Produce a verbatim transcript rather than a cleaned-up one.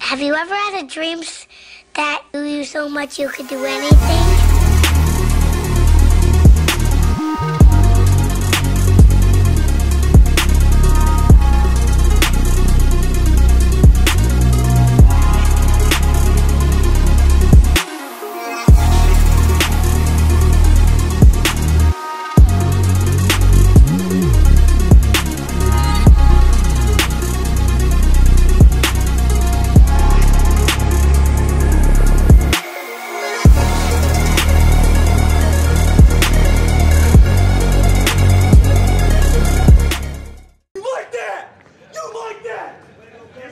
Have you ever had a dream that you so much you could do anything?